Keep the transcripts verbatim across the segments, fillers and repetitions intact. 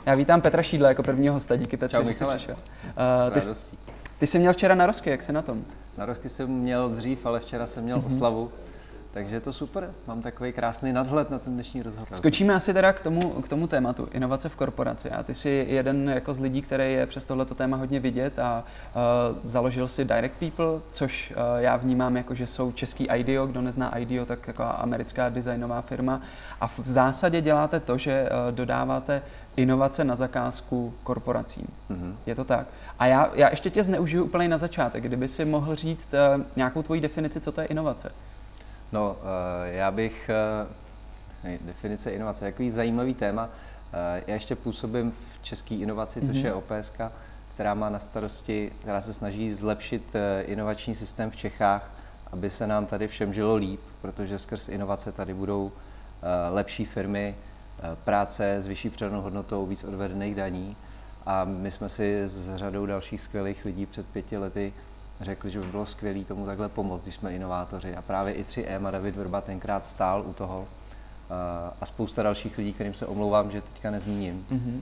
Já vítám Petra Šídla jako prvního hosta, díky Petře, že jsi přišel. Uh, ty, ty jsi měl včera narozky, jak jsi na tom? Narozky jsem měl dřív, ale včera jsem měl mm-hmm. oslavu. Takže je to super, mám takový krásný nadhled na ten dnešní rozhovor. Skočíme asi teda k tomu, k tomu tématu, inovace v korporaci. A ty jsi jeden jako z lidí, který je přes tohleto téma hodně vidět a uh, založil si Direct People, což uh, já vnímám jako, že jsou český IDEO, kdo nezná IDEO, tak jako americká designová firma. A v zásadě děláte to, že uh, dodáváte inovace na zakázku korporacím. Mm-hmm. Je to tak. A já, já ještě tě zneužiju úplně na začátek, kdyby si mohl říct uh, nějakou tvoji definici, co to je inovace. No, já bych, definice inovace, takový zajímavý téma. Já ještě působím v České inovaci, což mm-hmm. je O P S ka, která má na starosti, která se snaží zlepšit inovační systém v Čechách, aby se nám tady všem žilo líp, protože skrz inovace tady budou lepší firmy, práce s vyšší přidanou hodnotou, víc odvedených daní. A my jsme si s řadou dalších skvělých lidí před pěti lety řekli, že by bylo skvělé tomu takhle pomoct, když jsme inovátoři. A právě i tři M a David Vrba tenkrát stál u toho. A spousta dalších lidí, kterým se omlouvám, že teďka nezmíním. Mm-hmm.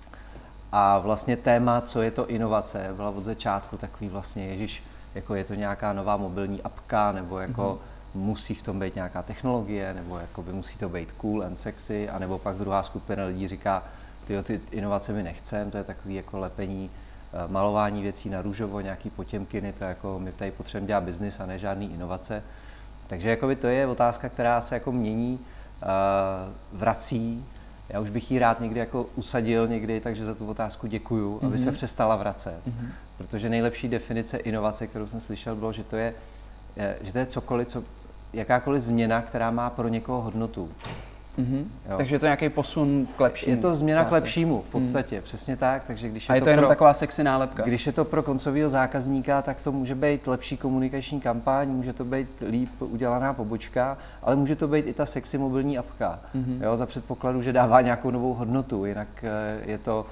A vlastně téma, co je to inovace, byla od začátku takový vlastně, ježiš, jako je to nějaká nová mobilní apka, nebo jako mm-hmm. musí v tom být nějaká technologie, nebo jako by musí to být cool and sexy, anebo pak druhá skupina lidí říká, tyjo, ty inovace my nechcem, to je takový jako lepení, malování věcí na růžovo, nějaký potěmkiny, to jako my tady potřebujeme dělat biznis a ne žádný inovace. Takže jakoby to je otázka, která se jako mění, vrací. Já už bych ji rád někdy jako usadil někdy, takže za tu otázku děkuju, mm-hmm. aby se přestala vracet. Mm-hmm. Protože nejlepší definice inovace, kterou jsem slyšel, bylo, že to je, že to je cokoliv, co, jakákoliv změna, která má pro někoho hodnotu. Mm-hmm. Takže je to nějaký posun k lepšímu. Je to změna k lepšímu v podstatě, mm. přesně tak. Takže když je a je to, to jenom pro, taková sexy nálepka. Když je to pro koncového zákazníka, tak to může být lepší komunikační kampaň, může to být líp udělaná pobočka, ale může to být i ta sexy mobilní apka. Mm-hmm. Jo, za předpokladu, že dává nějakou novou hodnotu, jinak je to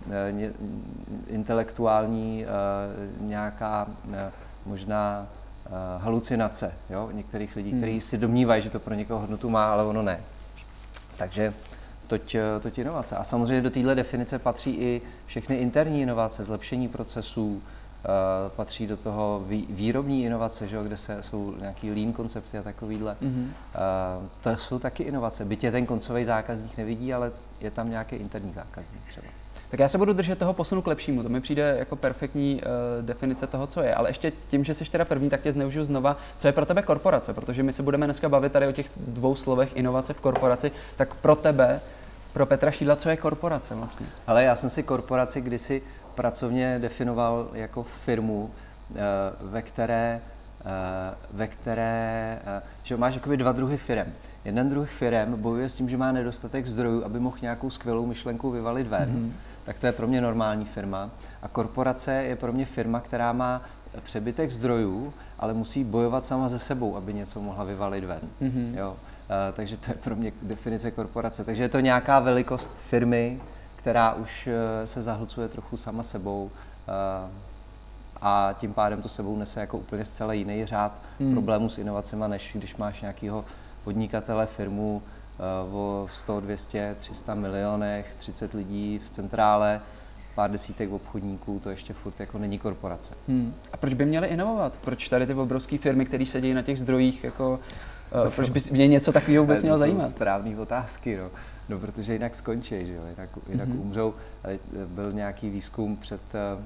intelektuální nějaká možná halucinace, jo, některých lidí, mm. kteří si domnívají, že to pro někoho hodnotu má, ale ono ne. Takže toť, toť inovace. A samozřejmě do téhle definice patří i všechny interní inovace, zlepšení procesů, uh, patří do toho vý, výrobní inovace, že jo, kde se, jsou nějaký lean koncepty a takovýhle. Mm-hmm. Uh, to jsou taky inovace. Byť je ten koncový zákazník nevidí, ale je tam nějaký interní zákazník třeba. Tak já se budu držet toho posunu k lepšímu, to mi přijde jako perfektní uh, definice toho, co je. Ale ještě tím, že jsi teda první, tak tě zneužiju znova, co je pro tebe korporace, protože my se budeme dneska bavit tady o těch dvou slovech inovace v korporaci, tak pro tebe, pro Petra Šídla, co je korporace vlastně? Ale já jsem si korporaci kdysi pracovně definoval jako firmu, uh, ve které, uh, ve které uh, že máš jakoby dva druhy firem. Jeden druh firem bojuje s tím, že má nedostatek zdrojů, aby mohl nějakou skvělou myšlenku vyvalit ven. Mm-hmm. Tak to je pro mě normální firma. A korporace je pro mě firma, která má přebytek zdrojů, ale musí bojovat sama ze sebou, aby něco mohla vyvalit ven. Mm-hmm. Jo? Uh, takže to je pro mě definice korporace. Takže je to nějaká velikost firmy, která už uh, se zahlcuje trochu sama sebou uh, a tím pádem to sebou nese jako úplně zcela jiný řád mm. problémů s inovacemi, než když máš nějakého podnikatele, firmu uh, o sto, dvě stě, tři sta milionech, třicet lidí v centrále, pár desítek obchodníků, to ještě furt jako není korporace. Hmm. A proč by měli inovovat? Proč tady ty obrovské firmy, které sedí na těch zdrojích, jako, uh, proč by mě něco takového vůbec mělo zajímat? To jsou správné otázky, no. No, protože jinak skončí, že jo? Jinak, jinak mm-hmm. umřou. Byl nějaký výzkum před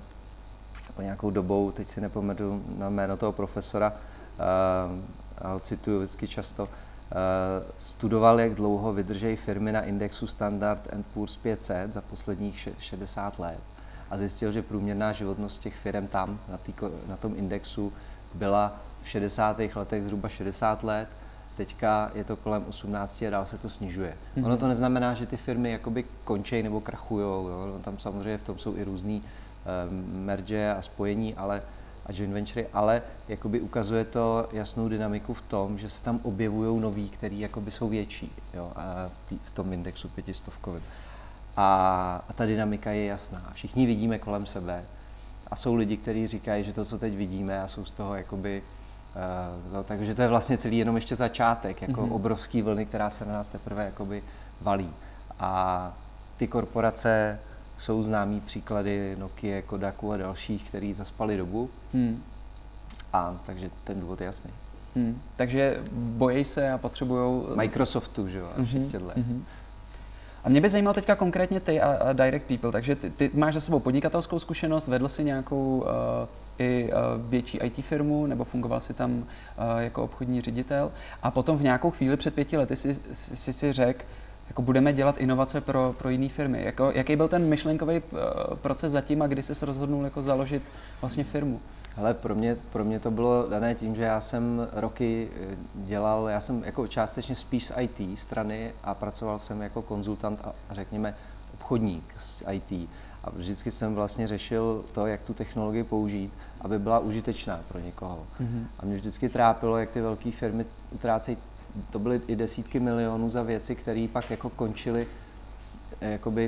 uh, nějakou dobou, teď si nepamatuju na jméno toho profesora, uh, ale cituju vždycky často, Uh, studoval, jak dlouho vydržejí firmy na indexu Standard and Poor's pět set za posledních šedesát let a zjistil, že průměrná životnost těch firm tam, na, tý, na tom indexu, byla v šedesátých letech zhruba šedesát let, teďka je to kolem osmnáct a dál se to snižuje. Mm-hmm. Ono to neznamená, že ty firmy jakoby končí nebo krachujou, jo? Tam samozřejmě v tom jsou i různý um, merge a spojení, ale a joint venture, ale jakoby ukazuje to jasnou dynamiku v tom, že se tam objevují noví, který jakoby jsou větší, jo, a v tom indexu pětistovkovým. A, a ta dynamika je jasná. Všichni vidíme kolem sebe a jsou lidi, kteří říkají, že to, co teď vidíme, a jsou z toho jakoby, uh, no, takže to je vlastně celý jenom ještě začátek, jako mm-hmm. obrovský vlny, která se na nás teprve jakoby valí. A ty korporace jsou známý příklady Nokia, Kodaku a dalších, který zaspali dobu. Hmm. A takže ten důvod je jasný. Hmm. Takže bojí se a potřebují... Microsoftu, že jo, a všech těchto. Mm-hmm. A mě by zajímalo teďka konkrétně ty a, a Direct People, takže ty, ty máš za sebou podnikatelskou zkušenost, vedl jsi nějakou uh, i uh, větší í té firmu, nebo fungoval jsi tam uh, jako obchodní ředitel a potom v nějakou chvíli před pěti lety si si, si, si řekl, jako budeme dělat inovace pro, pro jiné firmy. Jako, jaký byl ten myšlenkový uh, proces zatím a kdy jsi se rozhodnul jako založit vlastně firmu? Hele, pro mě, pro mě to bylo dané tím, že já jsem roky dělal, já jsem jako částečně spíš z í té strany a pracoval jsem jako konzultant a řekněme obchodník z í té. A vždycky jsem vlastně řešil to, jak tu technologii použít, aby byla užitečná pro někoho. Mm-hmm. A mě vždycky trápilo, jak ty velké firmy utrácejí, to byly i desítky milionů za věci, které pak jako končily jakoby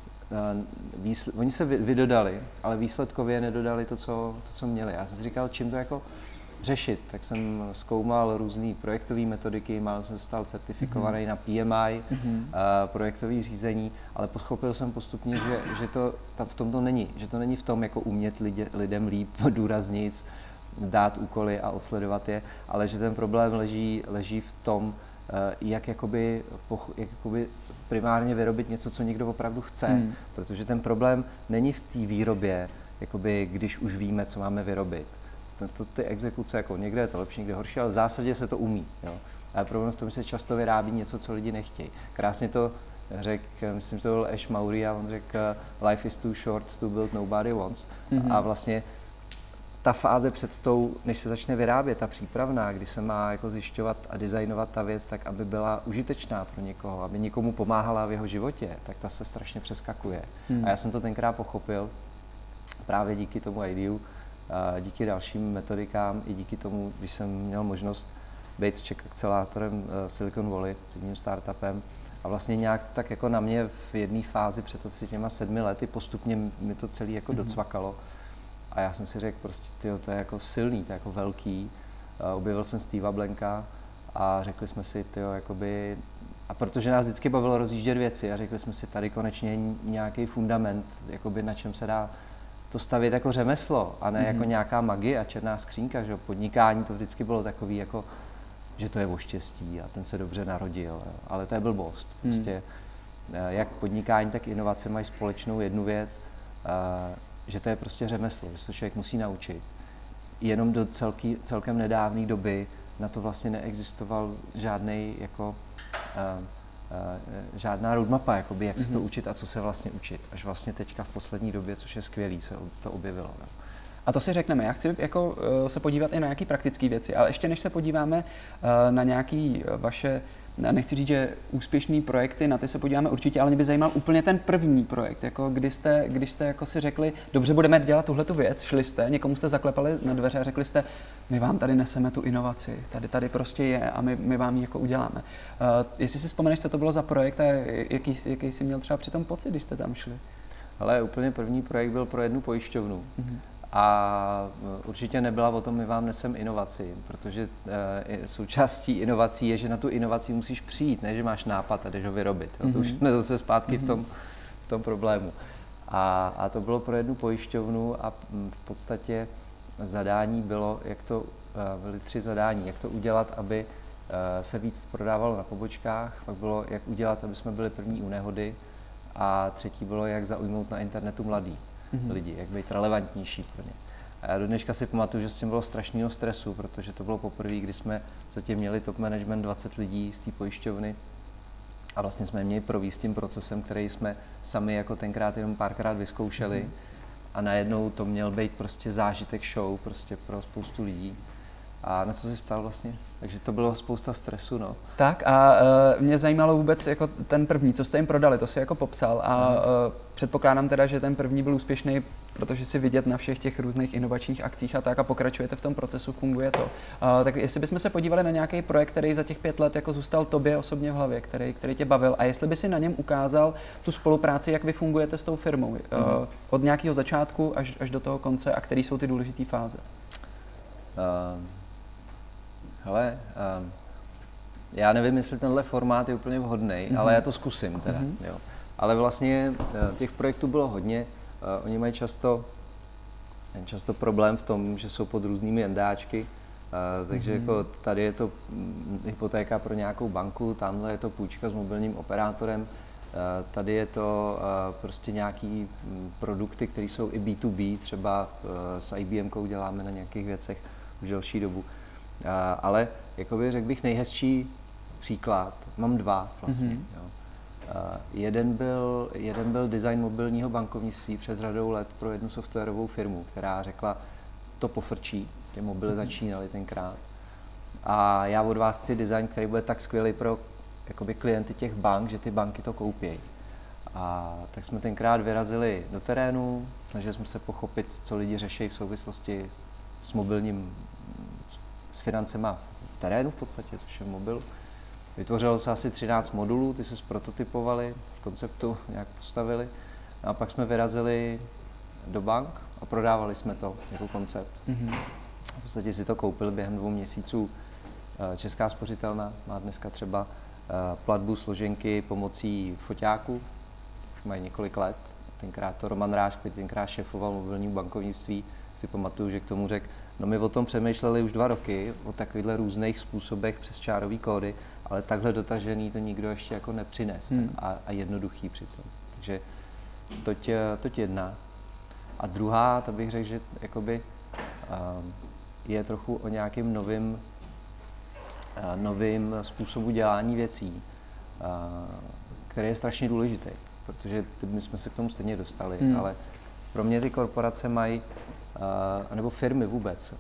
Výsl- oni se vydodali, ale výsledkově nedodali to, co, to, co měli. Já jsem si říkal, čím to jako řešit, tak jsem zkoumal různé projektové metodiky, mal jsem se stal certifikovaný mm-hmm. na P M I, mm-hmm. uh, projektové řízení, ale pochopil jsem postupně, že, že to tam v tom to není, že to není v tom, jako umět lidě, lidem líp, důraznic, dát úkoly a odsledovat je, ale že ten problém leží, leží v tom, jak jakoby, jak jakoby primárně vyrobit něco, co někdo opravdu chce. Hmm. Protože ten problém není v té výrobě, jakoby, když už víme, co máme vyrobit. To, to, ty exekuce, jako někde je to lepší, někde horší, ale v zásadě se to umí. Jo. Ale problém v tom, že se často vyrábí něco, co lidi nechtějí. Krásně to řekl, myslím, že to byl Ash Mauri, a on řekl, life is too short to build nobody wants. Hmm. A vlastně ta fáze před tou, než se začne vyrábět, ta přípravná, kdy se má jako zjišťovat a designovat ta věc tak, aby byla užitečná pro někoho, aby někomu pomáhala v jeho životě, tak ta se strašně přeskakuje. Hmm. A já jsem to tenkrát pochopil právě díky tomu ideu, díky dalším metodikám i díky tomu, když jsem měl možnost být s Czech akcelátorem Silicon Valley, s jedním startupem, a vlastně nějak tak jako na mě v jedné fázi před asi těma sedmi lety postupně mi to celé jako hmm. docvakalo. A já jsem si řekl, prostě, tyjo, to je jako silný, to je jako velký. Uh, objevil jsem Steva Blanka a řekli jsme si, tyjo, jakoby, a protože nás vždycky bavilo rozjíždět věci a řekli jsme si, tady konečně je nějaký fundament, jakoby, na čem se dá to stavět jako řemeslo a ne mm-hmm. jako nějaká magie a černá skřínka, že podnikání to vždycky bylo takový, jako, že to je o štěstí a ten se dobře narodil, jo. Ale to je blbost. Prostě, mm. jak podnikání, tak inovace mají společnou jednu věc, uh, že to je prostě řemeslo, že se člověk musí naučit. Jenom do celky, celkem nedávné doby na to vlastně neexistoval žádnej, jako, uh, uh, žádná roadmapa, jakoby, jak mm-hmm. se to učit a co se vlastně učit. Až vlastně teďka v poslední době, což je skvělý, se to objevilo. No. A to si řekneme. Já chci jako, uh, se podívat i na nějaké praktické věci, ale ještě než se podíváme uh, na nějaké vaše, nechci říct, že úspěšný projekty, na ty se podíváme určitě, ale mě by zajímal úplně ten první projekt, jako kdy jste, když jste jako si řekli, dobře, budeme dělat tuhletu věc, šli jste, někomu jste zaklepali na dveře a řekli jste, my vám tady neseme tu inovaci, tady, tady prostě je a my, my vám ji jako uděláme. Uh, jestli si vzpomeneš, co to bylo za projekt a jaký, jaký jsi měl třeba při tom pocit, když jste tam šli? Ale úplně první projekt byl pro jednu pojišťovnu. Mm-hmm. A určitě nebyla o tom, my vám nesem inovaci, protože e, součástí inovací je, že na tu inovaci musíš přijít, ne že máš nápad a jdeš ho vyrobit. Mm-hmm. To už jsme zase zpátky mm-hmm. v, tom, v tom problému. A, a to bylo pro jednu pojišťovnu a v podstatě zadání bylo, jak to, byly tři zadání, jak to udělat, aby se víc prodávalo na pobočkách, pak bylo, jak udělat, aby jsme byli první u nehody a třetí bylo, jak zaujmout na internetu mladý. Mm-hmm. lidi, jak být relevantnější pro ně. A já do dneška si pamatuju, že s tím bylo strašného stresu, protože to bylo poprvé, kdy jsme zatím měli top management dvacet lidí z té pojišťovny a vlastně jsme měli províst tím procesem, který jsme sami jako tenkrát jenom párkrát vyzkoušeli mm-hmm. a najednou to měl být prostě zážitek show prostě pro spoustu lidí. A na co jsi ptal vlastně? Takže to bylo spousta stresu, no. Tak a uh, mě zajímalo vůbec jako ten první, co jste jim prodali, to si jako popsal a uh, předpokládám teda, že ten první byl úspěšný, protože si vidět na všech těch různých inovačních akcích a tak a pokračujete v tom procesu, funguje to. Uh, tak jestli bychom se podívali na nějaký projekt, který za těch pět let jako zůstal tobě osobně v hlavě, který, který tě bavil a jestli by si na něm ukázal tu spolupráci, jak vy fungujete s tou firmou, uh, mm-hmm. od nějakého začátku až, až do toho konce a který jsou ty důležité fáze. Uh... Hele, um, já nevím, jestli tenhle formát je úplně vhodný, mm-hmm. ale já to zkusím teda. Mm-hmm. Jo. Ale vlastně těch projektů bylo hodně. Oni mají často, často problém v tom, že jsou pod různými endáčky. Takže mm-hmm. jako tady je to hypotéka pro nějakou banku, tamhle je to půjčka s mobilním operátorem. Tady je to prostě nějaký produkty, které jsou i bé dvě bé, třeba s í bé emkou děláme na nějakých věcech už delší dobu. Ale jakoby řekl bych nejhezčí příklad, mám dva vlastně. Mm-hmm. Jo. Jeden byl, jeden byl design mobilního bankovnictví před řadou let pro jednu softwarovou firmu, která řekla, to pofrčí, ty mobily mm-hmm. začínaly tenkrát. A já od vás chci design, který bude tak skvělý pro jakoby klienty těch bank, že ty banky to koupějí. A tak jsme tenkrát vyrazili do terénu, snažili jsme se pochopit, co lidi řeší v souvislosti s mobilním, s financema v terénu v podstatě, což je v mobilu. Vytvořilo se asi třináct modulů, ty se zprototypovali, v konceptu nějak postavili. A pak jsme vyrazili do bank a prodávali jsme to jako koncept. Mm-hmm. V podstatě si to koupili během dvou měsíců. Česká spořitelna má dneska třeba platbu složenky pomocí foťáku, už mají několik let. Tenkrát to Roman Ráš, který tenkrát šéfoval mobilnímu bankovnictví, si pamatuju, že k tomu řekl, no my o tom přemýšleli už dva roky, o takovýchhle různých způsobech přes čárový kódy, ale takhle dotažený to nikdo ještě jako nepřines hmm. a, a jednoduchý přitom. Takže toť, toť jedna. A druhá, to bych řekl, že jakoby, um, je trochu o nějakým novým, uh, novým způsobu dělání věcí, uh, který je strašně důležitý, protože my jsme se k tomu stejně dostali, hmm. ale pro mě ty korporace mají, uh, nebo firmy vůbec,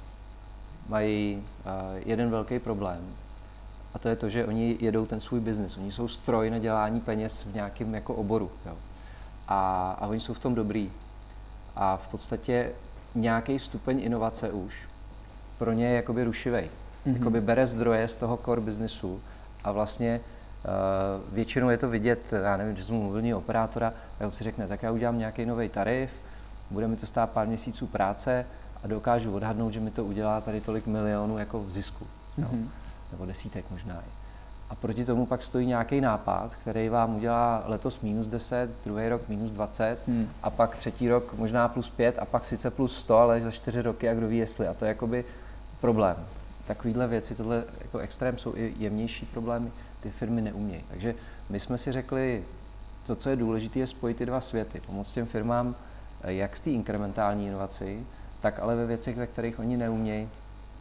mají uh, jeden velký problém. A to je to, že oni jedou ten svůj biznis. Oni jsou stroj na dělání peněz v nějakém jako oboru. Jo. A, a oni jsou v tom dobrý. A v podstatě nějaký stupeň inovace už pro ně je jakoby rušivej. Mm-hmm. Jakoby bere zdroje z toho core businessu a vlastně uh, většinou je to vidět, já nevím, že jsem mobilního operátora, a on si řekne, tak já udělám nějaký nový tarif, bude mi to stát pár měsíců práce a dokážu odhadnout, že mi to udělá tady tolik milionů jako v zisku. Mm-hmm. Nebo desítek možná. A proti tomu pak stojí nějaký nápad, který vám udělá letos minus deset, druhý rok minus dvacet hmm. a pak třetí rok možná plus pět a pak sice plus sto, ale za čtyři roky a kdo ví jestli. A to je jakoby problém. Takovýhle věci, tohle jako extrém jsou i jemnější problémy, ty firmy neumějí. Takže my jsme si řekli, to, co je důležité, je spojit ty dva světy. Pomoct těm firmám jak v té inkrementální inovaci, tak ale ve věcech, ve kterých oni neumějí,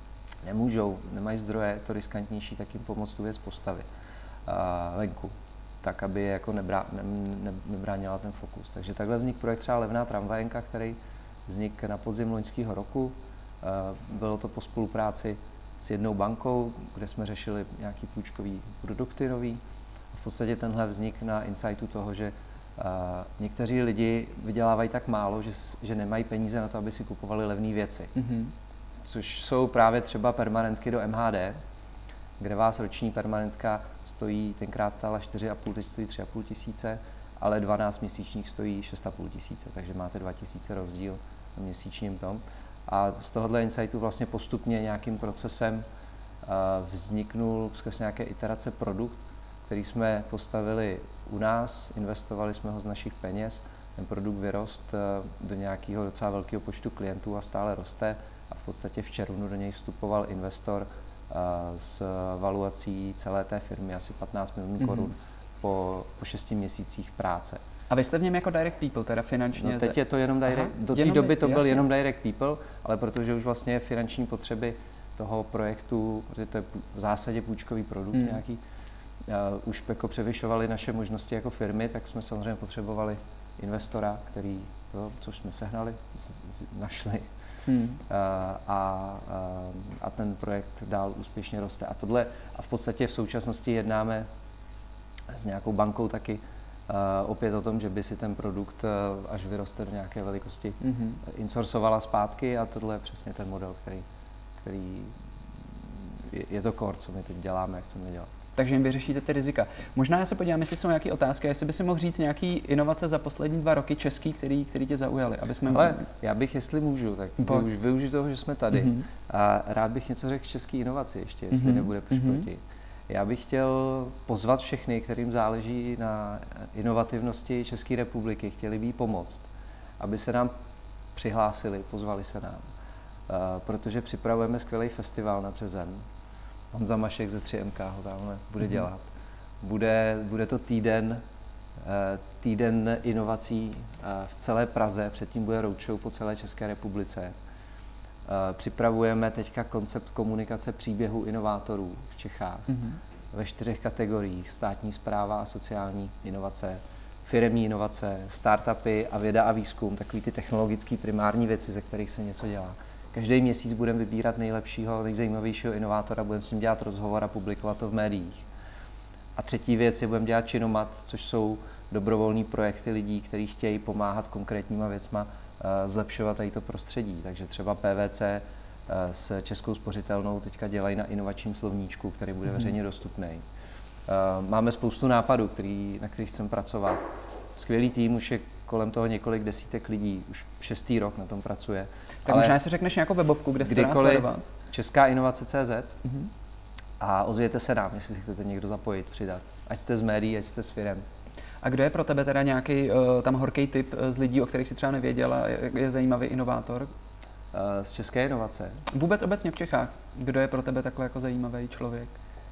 nemůžou, nemají zdroje, to riskantnější, tak jim pomoct tu věc postavit uh, venku, tak aby je jako nebrá, ne, ne, nebránila ten fokus. Takže takhle vznikl projekt třeba Levná tramvajenka, který vznikl na podzim loňského roku. Uh, bylo to po spolupráci s jednou bankou, kde jsme řešili nějaký půjčkový produkty nový. V podstatě tenhle vznik na insightu toho, že uh, někteří lidi vydělávají tak málo, že, že nemají peníze na to, aby si kupovali levné věci. Mm-hmm. Což jsou právě třeba permanentky do M H D, kde vás roční permanentka stojí, tenkrát stála čtyři a půl, teď stojí tři a půl tisíce, ale dvanáct měsíčních stojí šest a půl tisíce, takže máte dva tisíce rozdíl na měsíčním tom. A z tohohle insightu vlastně postupně nějakým procesem uh, vzniknul skrz nějaké iterace produkt, který jsme postavili u nás, investovali jsme ho z našich peněz, ten produkt vyrost uh, do nějakého docela velkého počtu klientů a stále roste. A v podstatě v červnu do něj vstupoval investor uh, s valuací celé té firmy asi patnáct milionů mm-hmm. korun po, po šesti měsících práce. A vy jste v něm jako direct people, teda finančně? No teď je to jenom direct, Aha, do té doby to byl jasně. jenom direct people, ale protože už vlastně finanční potřeby toho projektu, protože to je v zásadě půjčkový produkt mm. nějaký, uh, už jako převyšovaly naše možnosti jako firmy, tak jsme samozřejmě potřebovali investora, který to, což jsme sehnali, z, z, našli. Hmm. A, a, a ten projekt dál úspěšně roste. A tohle a v podstatě v současnosti jednáme s nějakou bankou taky uh, opět o tom, že by si ten produkt, uh, až vyroste do nějaké velikosti, hmm. insourcovala zpátky a tohle je přesně ten model, který, který je, je to core, co my teď děláme a chceme dělat. Takže jim vyřešíte ty rizika. Možná já se podívám, jestli jsou nějaké otázky, jestli by si mohl říct nějaký inovace za poslední dva roky český, který, který tě zaujaly, aby jsme... Ale já bych, jestli můžu, tak už využiju toho, že jsme tady mm-hmm. a rád bych něco řekl k české inovaci ještě, jestli mm-hmm. nebude proti. Mm-hmm. Já bych chtěl pozvat všechny, kterým záleží na inovativnosti České republiky, chtěli by jí pomoct, aby se nám přihlásili, pozvali se nám, protože připravujeme skvělý festival na březen. Honza Mašek ze tři M K ho tamhle bude dělat. Bude, bude to týden, týden inovací v celé Praze, předtím bude roadshow po celé České republice. Připravujeme teďka koncept komunikace příběhu inovátorů v Čechách mm-hmm. ve čtyřech kategoriích: státní správa a sociální inovace, firemní inovace, startupy a věda a výzkum, takový ty technologické primární věci, ze kterých se něco dělá. Každý měsíc budeme vybírat nejlepšího, nejzajímavějšího inovátora, budeme s ním dělat rozhovor a publikovat to v médiích. A třetí věc je, budeme dělat Činomat, což jsou dobrovolní projekty lidí, kteří chtějí pomáhat konkrétníma věcma zlepšovat tady to prostředí. Takže třeba P V C s Českou spořitelnou teďka dělají na inovačním slovníčku, který bude veřejně dostupný. Máme spoustu nápadů, který, na kterých chceme pracovat. Skvělý tým, už je kolem toho několik desítek lidí, už šestý rok na tom pracuje. Tak ale možná si řekneš nějakou webovku, kde se to dá sledovat? Česká inovace tečka cé zet mm-hmm. a ozvěte se nám, jestli si chcete někdo zapojit, přidat. Ať jste z médií, ať jste s firem. A kdo je pro tebe teda nějaký uh, tam horký tip z lidí, o kterých si třeba nevěděl a je, je zajímavý inovátor? Uh, z české inovace? Vůbec obecně v Čechách. Kdo je pro tebe takhle jako zajímavý člověk?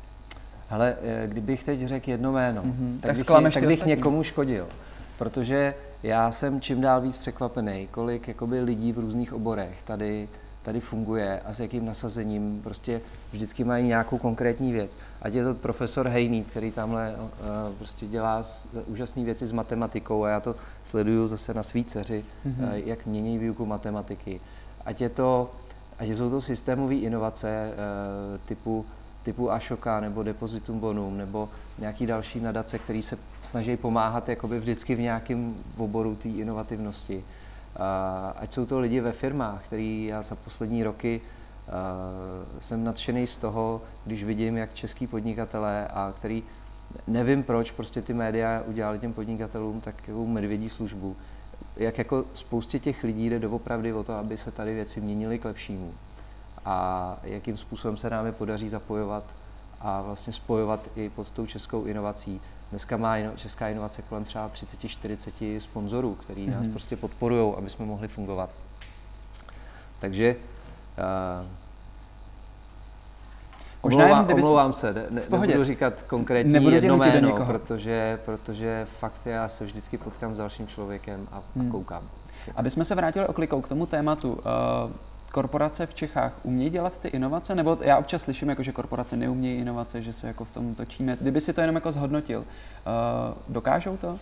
Hele, kdybych teď řekl jedno jméno, mm-hmm. tak, tak bych, tak bych někomu škodil. Protože já jsem čím dál víc překvapený, kolik jakoby lidí v různých oborech tady, tady funguje a s jakým nasazením prostě vždycky mají nějakou konkrétní věc. Ať je to profesor Hejný, který tamhle uh, prostě dělá úžasné věci s matematikou a já to sleduju zase na svý dceři, mm-hmm. uh, jak mění výuku matematiky. Ať je to, ať jsou to systémové inovace uh, typu typu Ashoka nebo Depositum Bonum nebo nějaký další nadace, který se snaží pomáhat jakoby vždycky v nějakém oboru té inovativnosti. Ať jsou to lidi ve firmách, který já za poslední roky jsem nadšený z toho, když vidím, jak český podnikatelé a který nevím proč, prostě ty média udělali těm podnikatelům takovou medvědí službu, jak jako spoustě těch lidí jde doopravdy o to, aby se tady věci měnily k lepšímu. A jakým způsobem se nám je podaří zapojovat a vlastně spojovat i pod tou českou inovací. Dneska má česká inovace kolem třeba třicet čtyřicet sponzorů, který nás mm-hmm. prostě podporují, aby jsme mohli fungovat. Takže uh, omlouvám, omlouvám se, ne, nebudu říkat konkrétní nebudu jedno jméno, protože, protože fakt já se vždycky potkám s dalším člověkem a, hmm. a koukám. Aby jsme se vrátili oklikou k tomu tématu, uh, korporace v Čechách umějí dělat ty inovace? Nebo já občas slyším, jako, že korporace neumějí inovace, že se jako v tom točíme. Kdyby si to jenom jako zhodnotil, uh, dokážou to?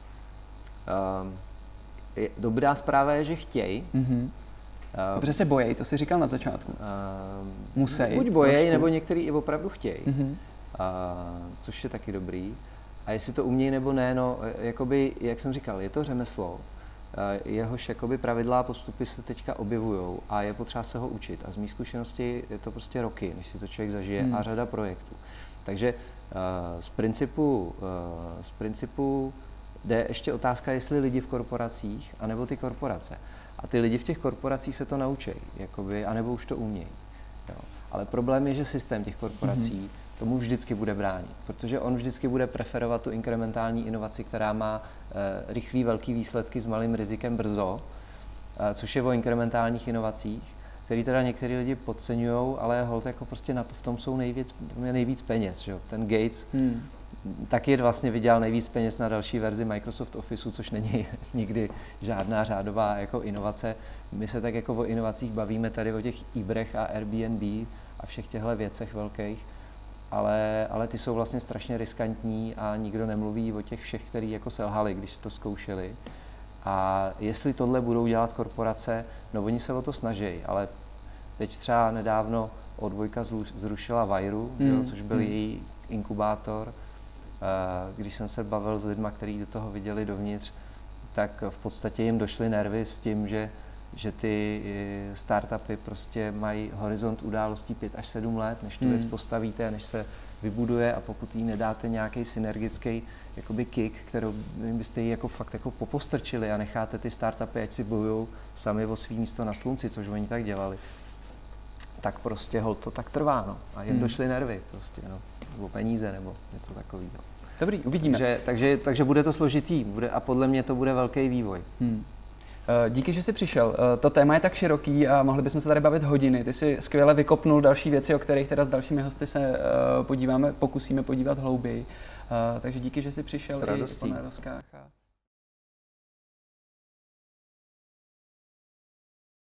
Um, je, dobrá zpráva je, že chtějí. Mm-hmm. Uh, Protože se bojejí, to si říkal na začátku. Uh, Musí. Buď bojejí, nebo některý i opravdu chtějí. Mm-hmm. Uh, což je taky dobrý. A jestli to umějí nebo ne, no, jakoby, jak jsem říkal, je to řemeslo. Jehož jakoby pravidla a postupy se teďka objevujou a je potřeba se ho učit. A z mých zkušeností je to prostě roky, než si to člověk zažije hmm. a řada projektů. Takže uh, z principu, uh, z principu jde ještě otázka, jestli lidi v korporacích, anebo ty korporace. A ty lidi v těch korporacích se to naučí, jakoby, anebo už to umějí. Jo. Ale problém je, že systém těch korporací hmm. tomu vždycky bude bránit, protože on vždycky bude preferovat tu inkrementální inovaci, která má e, rychlý, velký výsledky s malým rizikem brzo, e, což je o inkrementálních inovacích, které teda některý lidi podceňují, ale holt jako prostě na to, v tom jsou nejvíc, nejvíc peněz. Že? Ten Gates hmm. taky vlastně vydělal nejvíc peněz na další verzi Microsoft Officeu, což není nikdy žádná řádová jako inovace. My se tak jako o inovacích bavíme tady o těch Uberech a Airbnb a všech těchto věcech velkých. Ale, ale ty jsou vlastně strašně riskantní a nikdo nemluví o těch všech, kteří jako selhali, když to zkoušeli. A jestli tohle budou dělat korporace, no oni se o to snaží, ale teď třeba nedávno O dva zrušila Vajru, mm. jo, což byl mm. její inkubátor. Když jsem se bavil s lidmi, kteří do toho viděli dovnitř, tak v podstatě jim došly nervy s tím, že že ty startupy prostě mají horizont událostí pět až sedm let, než tu hmm. věc postavíte, než se vybuduje a pokud jí nedáte nějaký synergický jakoby kick, kterou byste ji jako fakt jako popostrčili a necháte ty startupy, ať si bojují sami o svý místo na slunci, což oni tak dělali, tak prostě hol to tak trvá, no. A jen hmm. došly nervy prostě, no. Nebo peníze, nebo něco takového. Dobrý, uvidíme. Takže, takže, takže bude to složitý bude, a podle mě to bude velký vývoj. Hmm. Díky, že jsi přišel. To téma je tak široký a mohli bychom se tady bavit hodiny. Ty jsi skvěle vykopnul další věci, o kterých teda s dalšími hosty se podíváme, pokusíme podívat hlouběji. Takže díky, že jsi přišel i po Nerozkách.